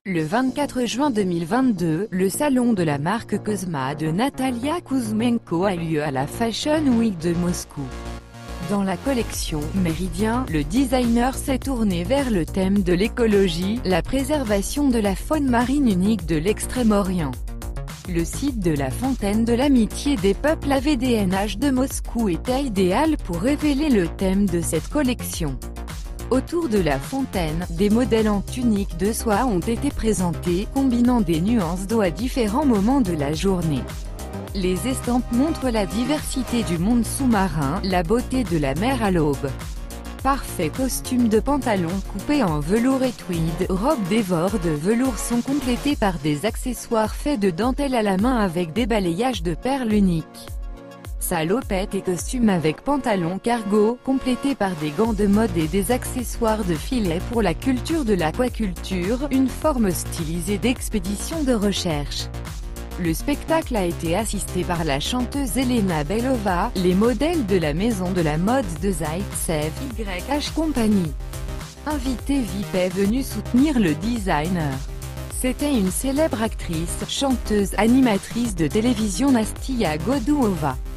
Le 24 juin 2022, le salon de la marque Cosma de Natalia Kuzmenko a eu lieu à la Fashion Week de Moscou. Dans la collection Méridien, le designer s'est tourné vers le thème de l'écologie, la préservation de la faune marine unique de l'Extrême-Orient. Le site de la Fontaine de l'Amitié des Peuples AVDNH de Moscou était idéal pour révéler le thème de cette collection. Autour de la fontaine, des modèles en tunique de soie ont été présentés, combinant des nuances d'eau à différents moments de la journée. Les estampes montrent la diversité du monde sous-marin, la beauté de la mer à l'aube. Parfaits costumes de pantalon coupés en velours et tweed, robes dévore de velours sont complétés par des accessoires faits de dentelle à la main avec des balayages de perles uniques. Salopettes et costumes avec pantalon cargo, complétés par des gants de mode et des accessoires de filet pour la culture de l'aquaculture, une forme stylisée d'expédition de recherche. Le spectacle a été assisté par la chanteuse Elena Belova, les modèles de la maison de la mode de Zaitsev YH Company. Invité VIP est venu soutenir le designer. C'était une célèbre actrice, chanteuse, animatrice de télévision Nastia Godourova.